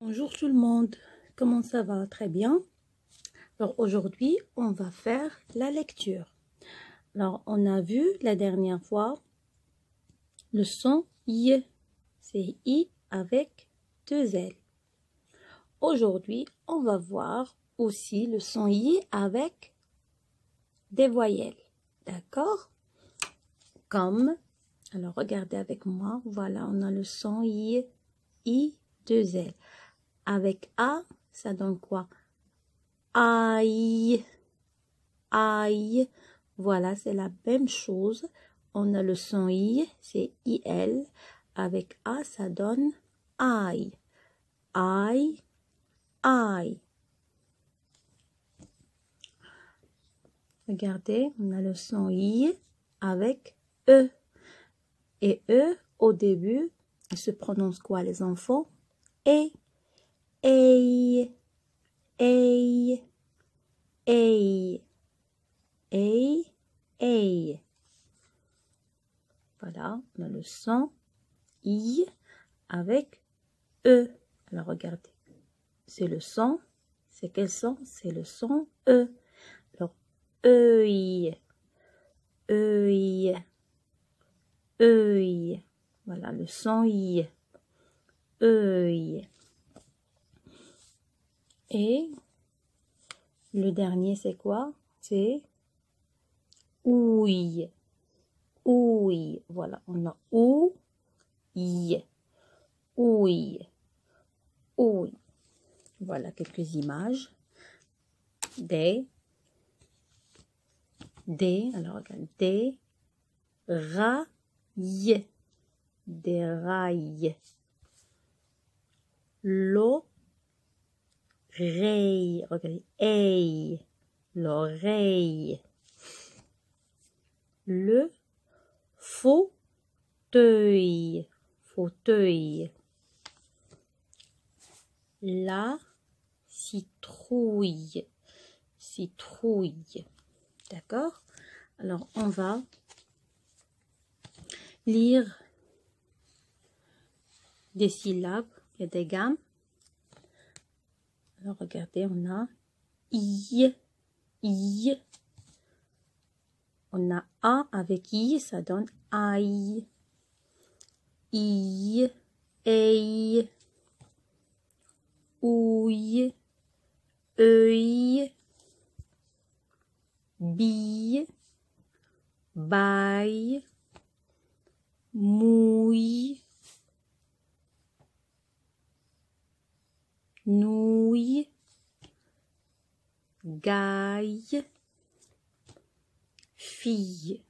Bonjour tout le monde, comment ça va? Très bien. Alors aujourd'hui, on va faire la lecture. Alors on a vu la dernière fois le son I, c'est I avec deux L. Aujourd'hui, on va voir aussi le son I avec des voyelles, d'accord? Comme, alors regardez avec moi, voilà, on a le son I, deux L. Avec A, ça donne quoi? Aïe, aïe. Voilà, c'est la même chose. On a le son I, c'est IL. Avec A, ça donne aïe, aïe, aïe. Regardez, on a le son I avec E. Et E, au début, il se prononce quoi, les enfants? Et, ei, ei, ei, ei, ei. Voilà, on a le son I avec E. Alors regardez, c'est le son, c'est quel son? C'est le son E. Alors, œil, œil, œil. Voilà, le son I, œil. Et le dernier, c'est quoi? C'est ouille, ouille. Voilà, on a ouille, ouille, ouille. Voilà quelques images. Des, alors regarde, des rails, des rails. L'oreille, regardez, ei, l'oreille. Le fauteuil, fauteuil. La citrouille, citrouille. D'accord? Alors, on va lire des syllabes, il y a des gammes. Alors, regardez, on a I. On a A avec I, ça donne aïe. I, ei, ouille, œil, bille, baille, mouille, nouille, gaille, fille,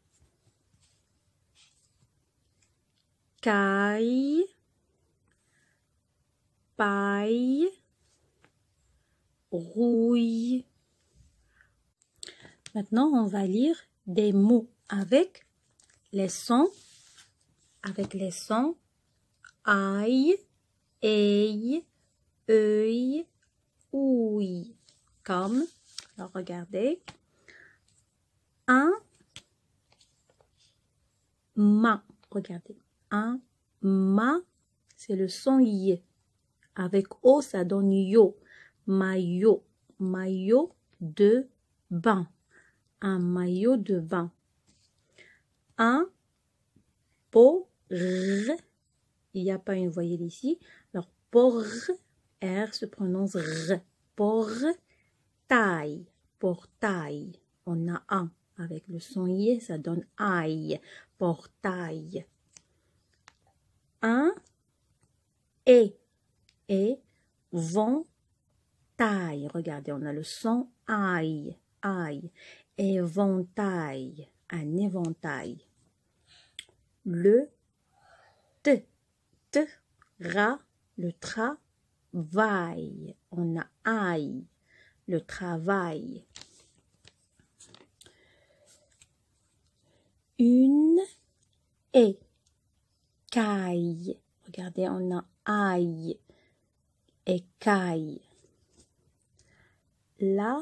caille, paille, rouille. Maintenant, on va lire des mots avec les sons, aïe, ei, œil, ouille. Comme, alors regardez, un ma, regardez, un ma, c'est le son I. Avec O, ça donne yo, maillot, maillot de bain, un maillot de bain. Un porc, il n'y a pas une voyelle ici, alors porc, R se prononce R, portail, portail, on a un. Avec le son I, ça donne aïe, portail. Un et ventail. Regardez, on a le son aïe, aïe. Éventail, un éventail. Le le travail. On a aïe, le travail. Une écaille. Regardez, on a aïe, écaille. La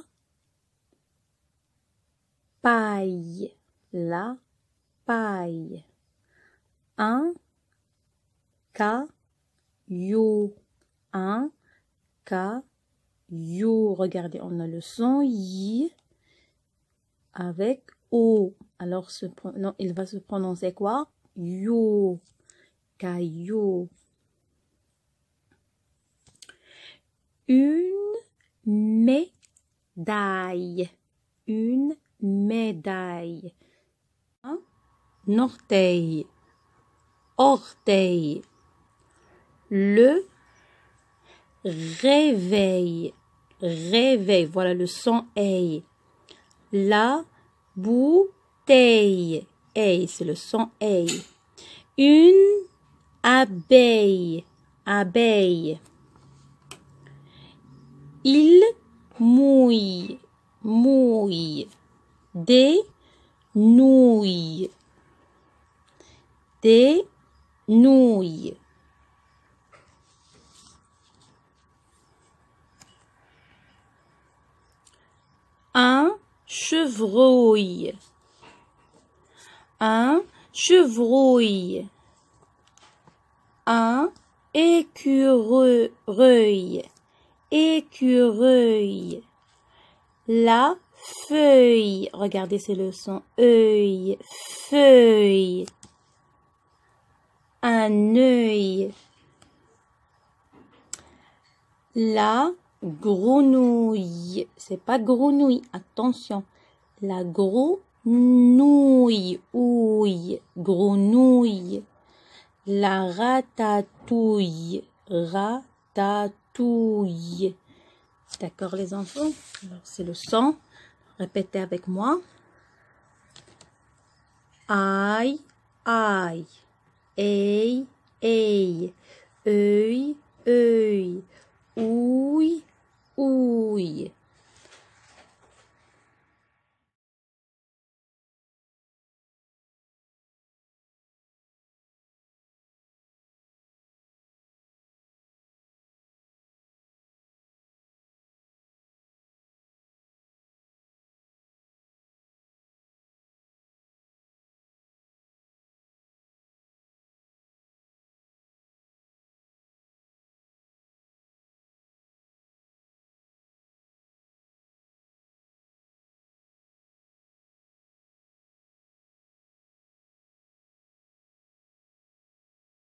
paille, la paille. Un caillou, un caillou. Regardez, on a le son I avec O. Alors, non, il va se prononcer quoi? You. Caillou. Une médaille. Une médaille. Un orteil. Orteil. Le réveil. Réveil. Voilà le son E. La bouteille. E, c'est le son E. Une abeille. Abeille. Il mouille. Mouille. Des nouilles. Des nouilles. Un chevreuil. Un chevreuil. Un écureuil. Écureuil. La feuille. Regardez, c'est le son œil. Feuille. Un œil. La grenouille. C'est pas grenouille, attention. La grenouille. Ouille. Grenouille. La ratatouille. Ratatouille. D'accord les enfants? Alors c'est le son. Répétez avec moi. Aïe, aïe. Ei, ei. Œil, œil. Ouille, ouille.